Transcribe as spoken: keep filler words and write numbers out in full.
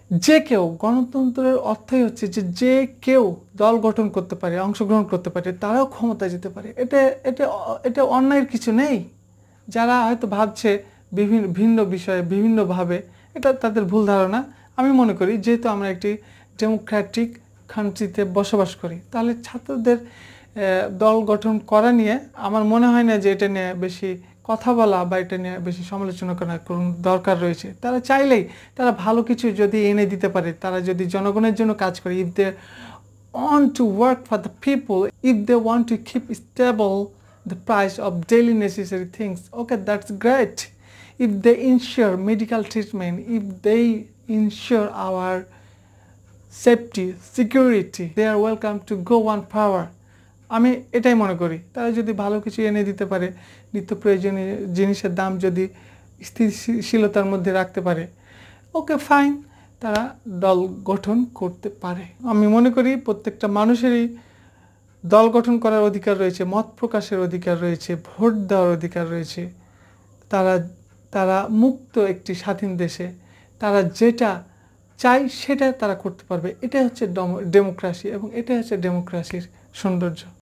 যে কেউ, গণতন্ত্রের অর্থই হচ্ছে যে যে কেউ দল গঠন করতে পারে, অংশগ্রহণ করতে পারে, তারাও ক্ষমতায় যেতে পারে। এটা এটা এটা অন্যায়ের কিছু নেই। যারা হয়তো ভাবছে বিভিন্ন ভিন্ন বিষয়ে বিভিন্নভাবে, এটা তাদের ভুল ধারণা। আমি মনে করি যেহেতু আমরা একটি ডেমোক্রেটিক কান্ট্রিতে বসবাস করি, তাহলে ছাত্রদের দল গঠন করা নিয়ে আমার মনে হয় না যে এটা নিয়ে বেশি কথা বলা বা এটা নিয়ে বেশি সমালোচনা করার কোনো দরকার রয়েছে। তারা চাইলেই তারা ভালো কিছু যদি এনে দিতে পারে, তারা যদি জনগণের জন্য কাজ করে, if they want to work for the people, if they want to keep stable the price of daily necessary things, okay, that's great. If they ensure medical treatment, if they ensure our safety, security, they are welcome to go on power. আমি এটাই মনে করি তারা যদি ভালো কিছু এনে দিতে পারে, নিত্য প্রয়োজনীয় জিনিসের দাম যদি স্থিতিশীলতার মধ্যে রাখতে পারে, ওকে ফাইন, তারা দল গঠন করতে পারে। আমি মনে করি প্রত্যেকটা মানুষেরই দল গঠন করার অধিকার রয়েছে, মত প্রকাশের অধিকার রয়েছে, ভোট দেওয়ার অধিকার রয়েছে। তারা তারা মুক্ত একটি স্বাধীন দেশে তারা যেটা চাই সেটা তারা করতে পারবে। এটাই হচ্ছে ডেমোক্রেসি এবং এটাই হচ্ছে ডেমোক্রেসির সৌন্দর্য।